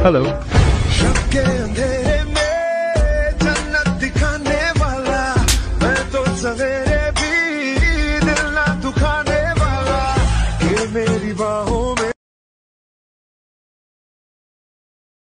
Hello. शब के अंधेरे में जन्नत दिखाने वाला, मैं तो सवेरे भी दिल ना दुखाने वाला, ये मेरी बाहों